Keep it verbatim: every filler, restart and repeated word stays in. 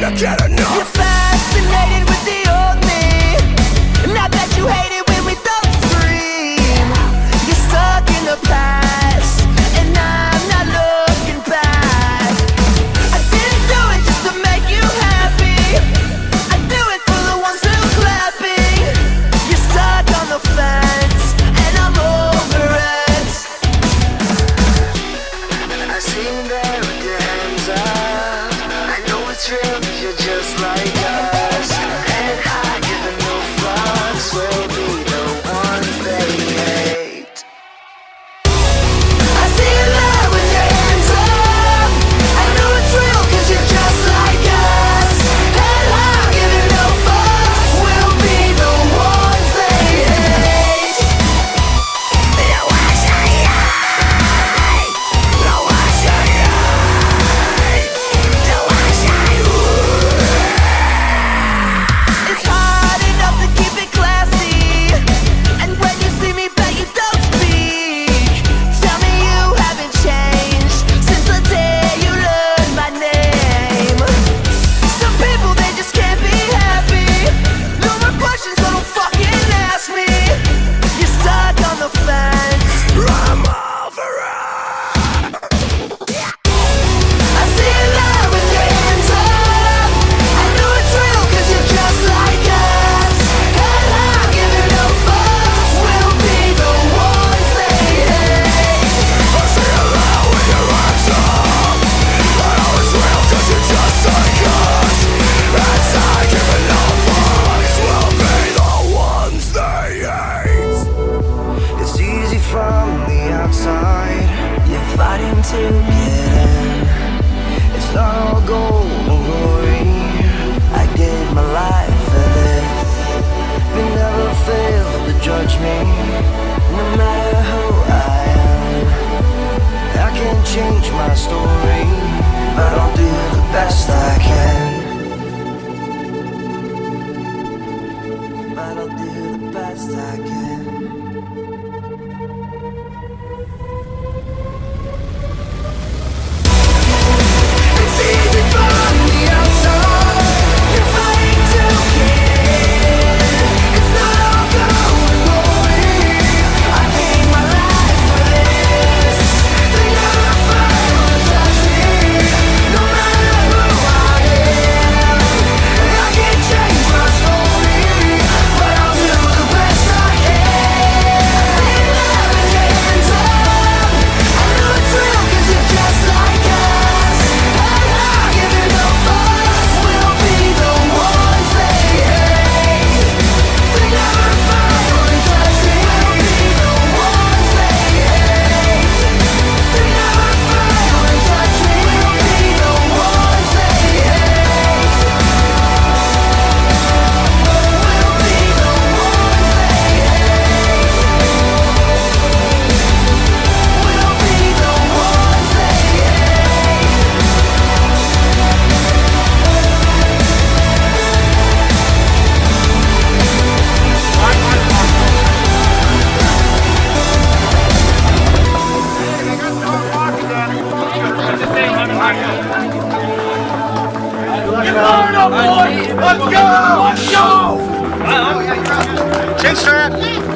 to get enough. You're fascinated with the old me, and I bet you hate it when we don't scream. You're stuck in the past, and I'm not looking back. I didn't do it just to make you happy, I do it for the ones who clapping. You're stuck on the fence, and I'm over it. I see you there with your hands up. I know it's real, cause you're just like us. Head high, giving no fucks. We'll be the ones they hate. I see you there with your hands up. I know it's real, cause you're just like us. Head high, giving no fucks. We'll be the ones they hate. The ones they hate. The ones they hate. The ones they hate. It's hard enough to keep it classy, and when you see me bet you don't speak. Tell me you haven't changed since the day you learned my name. Some people, they just can't be happy. No more questions, so don't fucking ask me. You're stuck on the fence, I'm over it. I see you there with your hands up. I know it's real, cause you're just like us. Head high, giving no fucks. We'll be the ones they hate. I see you there with your hands up. I know it's real, cause you're just like us. Inside, giving no fucks. We'll be the ones they hate. It's easy from the outside. You're fighting to get in. It's not all gold and glory. I gave my life for this. You never fail to judge me, no matter who I am. I can't change my story, but I'll do the best I can. But I'll do the best I can. It's easy from the outside. You're fighting to get. It's not all gold and glory. I gave my life for this. They never fail to judge me, no matter who I am. I can't change my story, but I'll do the best I can. See you there with your hands up. I know it's real, cause you're just like us. Head high, giving no fucks. We'll be the ones they hate. They never fail to judge me. We'll be the ones they hate. They never fail to judge me. We'll be the ones they hate. We'll be the ones they hate. We'll be the ones they Let's go! Let's go! Chin strap!